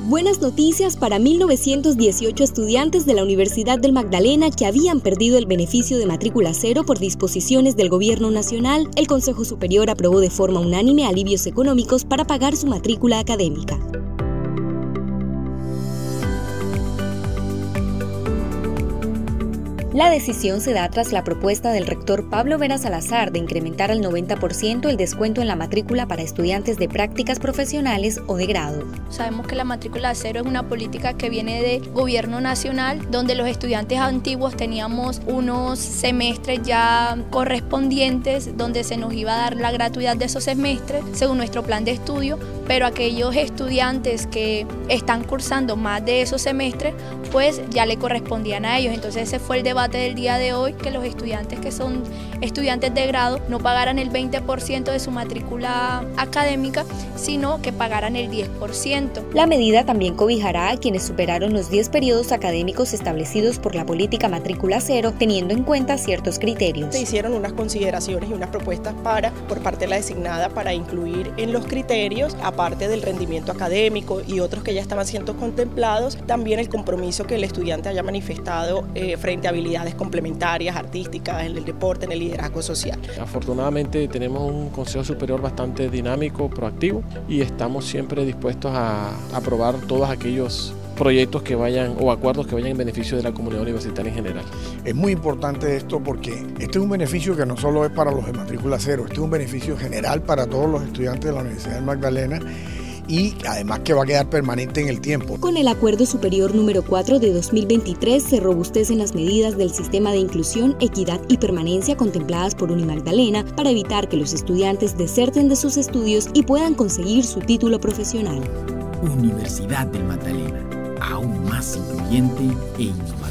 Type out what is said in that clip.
Buenas noticias para 1918 estudiantes de la Universidad del Magdalena que habían perdido el beneficio de matrícula cero por disposiciones del Gobierno Nacional. El Consejo Superior aprobó de forma unánime alivios económicos para pagar su matrícula académica. La decisión se da tras la propuesta del rector Pablo Vera Salazar de incrementar al 90% el descuento en la matrícula para estudiantes de prácticas profesionales o de grado. Sabemos que la matrícula cero es una política que viene del Gobierno Nacional, donde los estudiantes antiguos teníamos unos semestres ya correspondientes, donde se nos iba a dar la gratuidad de esos semestres según nuestro plan de estudio, pero aquellos estudiantes que están cursando más de esos semestres, pues ya le correspondían a ellos. Entonces ese fue el debate del día de hoy, que los estudiantes que son estudiantes de grado no pagaran el 20% de su matrícula académica, sino que pagaran el 10%. La medida también cobijará a quienes superaron los 10 periodos académicos establecidos por la política matrícula cero, teniendo en cuenta ciertos criterios. Se hicieron unas consideraciones y unas propuestas por parte de la designada para incluir en los criterios, aparte del rendimiento académico y otros que ya estaban siendo contemplados, también el compromiso que el estudiante haya manifestado frente a habilidades complementarias, artísticas, en el deporte, en el liderazgo social. Afortunadamente tenemos un Consejo Superior bastante dinámico, proactivo, y estamos siempre dispuestos a aprobar todos aquellos proyectos que vayan o acuerdos que vayan en beneficio de la comunidad universitaria en general. Es muy importante esto porque este es un beneficio que no solo es para los de matrícula cero, este es un beneficio general para todos los estudiantes de la Universidad del Magdalena, y además que va a quedar permanente en el tiempo. Con el Acuerdo Superior número 4 de 2023 se robustecen las medidas del sistema de inclusión, equidad y permanencia contempladas por Unimagdalena para evitar que los estudiantes deserten de sus estudios y puedan conseguir su título profesional. Universidad del Magdalena, aún más incluyente e innovadora.